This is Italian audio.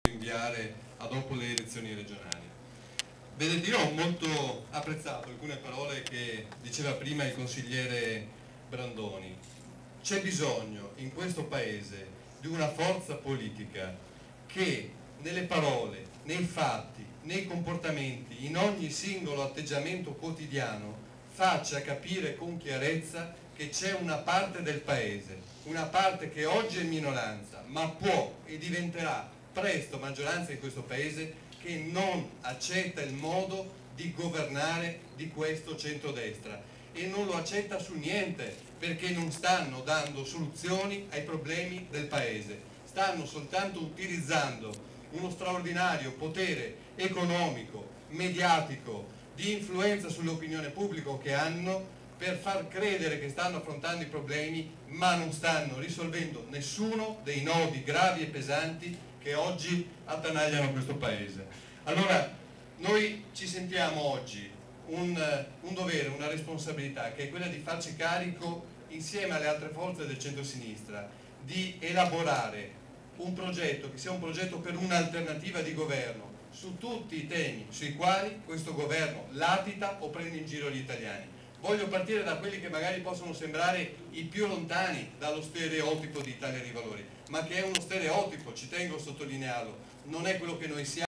rinviare a dopo le elezioni regionali. Vedete, io ho molto apprezzato alcune parole che diceva prima il consigliere Brandoni. C'è bisogno in questo Paese di una forza politica che nelle parole, nei fatti, nei comportamenti, in ogni singolo atteggiamento quotidiano faccia capire con chiarezza che c'è una parte del Paese, una parte che oggi è minoranza, ma può e diventerà presto maggioranza in questo Paese, che non accetta il modo di governare di questo centrodestra e non lo accetta su niente, perché non stanno dando soluzioni ai problemi del Paese, stanno soltanto utilizzando uno straordinario potere economico, mediatico, di influenza sull'opinione pubblica che hanno per far credere che stanno affrontando i problemi, ma non stanno risolvendo nessuno dei nodi gravi e pesanti che oggi attanagliano questo Paese. Allora, noi ci sentiamo oggi un dovere, una responsabilità, che è quella di farci carico, insieme alle altre forze del centro-sinistra, di elaborare un progetto che sia un progetto per un'alternativa di governo su tutti i temi sui quali questo governo latita o prende in giro gli italiani. Voglio partire da quelli che magari possono sembrare i più lontani dallo stereotipo di Italia dei Valori, ma che è uno stereotipo, ci tengo a sottolinearlo, non è quello che noi siamo.